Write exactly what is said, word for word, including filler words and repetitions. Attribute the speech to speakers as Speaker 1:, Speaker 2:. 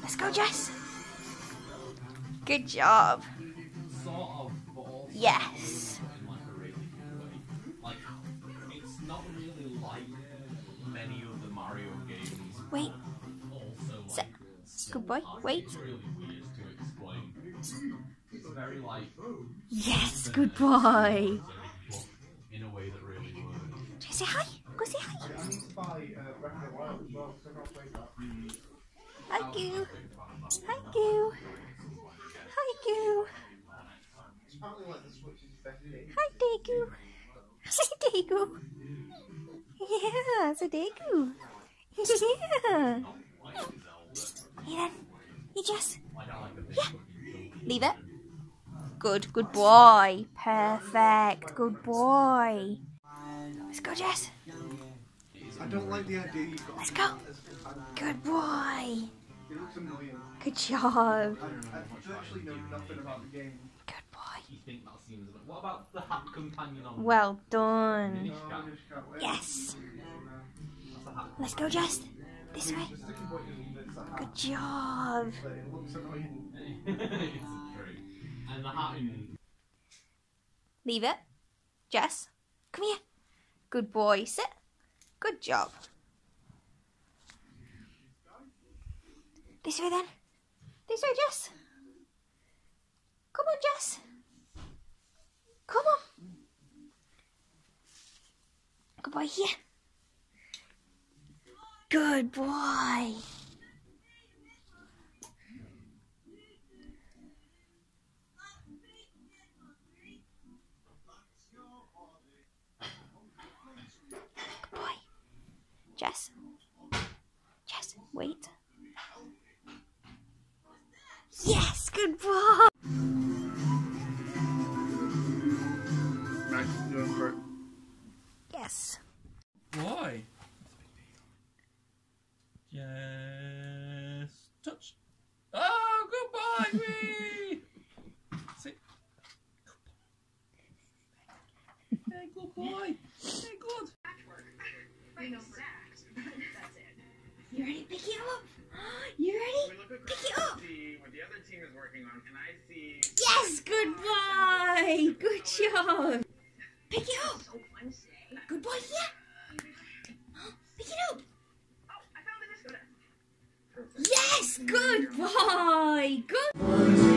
Speaker 1: Let's go, Jess. Good job.
Speaker 2: Sort of, but also
Speaker 1: Yes.
Speaker 2: in like a really good way. Like, it's not really like many of the Mario games.
Speaker 1: Wait.
Speaker 2: Also, like,
Speaker 1: Sit. Good boy. Wait.
Speaker 2: It's really weird to explain. It's very like.
Speaker 1: Yes, good boy.
Speaker 2: In a way that really works.
Speaker 1: Do you say hi? Go say hi. Hi, Goo. Hi, Goo. Hi, Goo. Hi, Daegu. Hi, Daegu. Yeah, it's a Daegu. Yeah. Hey then. You just. Yeah. Leave it. Good, good boy. Perfect. Good boy. Let's go, Jess.
Speaker 3: I don't like the idea you've got.
Speaker 1: Let's go. Good boy.
Speaker 3: It looks annoying.
Speaker 1: Good job.
Speaker 3: I, I actually know nothing about the game.
Speaker 1: Good boy.
Speaker 2: You think that seems a bit. What about the hat companion on?
Speaker 1: Well done.
Speaker 2: Minish
Speaker 3: No,
Speaker 2: Cat?
Speaker 3: I just can't wait.
Speaker 1: Yes.
Speaker 2: That's a hat.
Speaker 1: Let's go, Jess. This way.
Speaker 3: The sticking point isn't that it's a hat,
Speaker 1: Good job.
Speaker 3: but it looks annoying.
Speaker 2: It's true. And the hat in.
Speaker 1: Leave it. Jess, come here. Good boy. Sit. Good job. This way then. This way, Jess. Come on, Jess. Come on. Good boy here. Good boy. Good boy. Jess. Jess, wait. Yes, good boy.
Speaker 3: Nice, going for it.
Speaker 1: Yes.
Speaker 2: Why? Yes. Touch. Oh, goodbye, me. Sit. Hey, good boy. Hey, good.
Speaker 4: You know, stacked. That's it.
Speaker 1: You ready to pick it up? You ready?
Speaker 5: We look
Speaker 1: Pick
Speaker 5: across
Speaker 1: it up.
Speaker 5: and see what the other team is working on, and I see.
Speaker 1: Yes, good boy. Good job. Pick it up.
Speaker 4: So fun today.
Speaker 1: Good boy, yeah. Pick it up.
Speaker 4: Oh, I found the disco.
Speaker 1: Yes, good boy. Good.